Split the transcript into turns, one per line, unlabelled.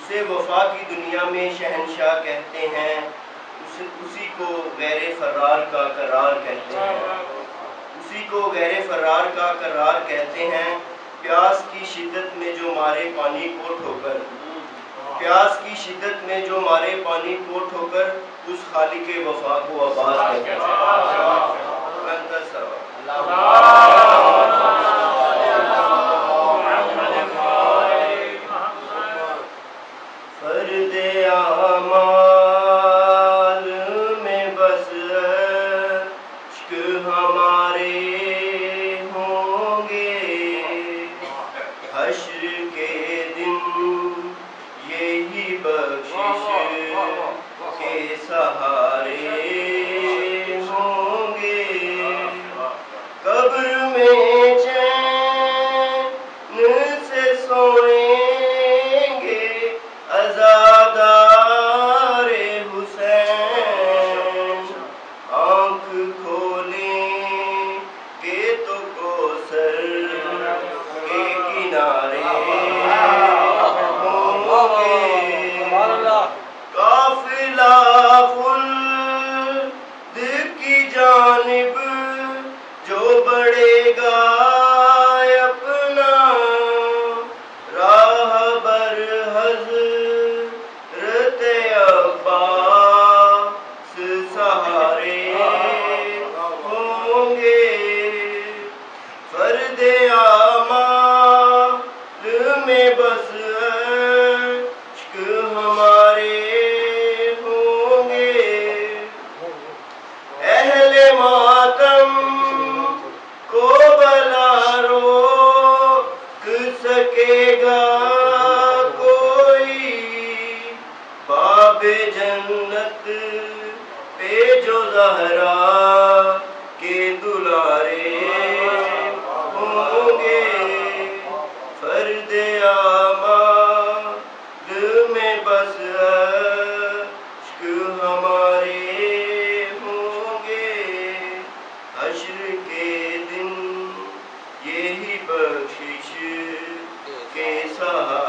اسے وفا کی دنیا میں شہنشاہ کہتے ہیں، اسی کو غیر فرار کا قرار کہتے ہیں، اسی کو غیر فرار کا قرار کہتے ہیں۔ پیاس کی شدت میں جو مارے پانی کو ٹھوکر، پیاس کی شدت میں جو مارے پانی کو ٹھوکر، اس خالق وفا کو آباد کہتے ہیں۔ فرد اعمال میں بس عشق ہمارے ہوں گے، حشر کے دن یہی بخشش کے سہارے ہوں گے، قبر میں چین سے سوئیں گے عزادار حسین، آنکھ کھولیں گے تو کوثر کے کنارے ہوں گے، قافلہ خلد کی جانب جو بڑھے گا اپنا، راہ بر حضرت عباس سہارے ہوں گے، فرد اعمال میں بس عشق ہمارے ہوں گے، اہل ماتم کو بلا روک سکے گا کوئی، باب جنت پہ جو زہرا کے دلارے ہوں گے، فرد اعمال میں بس عشق ہمارے ہوں گے، حشر کے دن یہی بخشش کے سہارے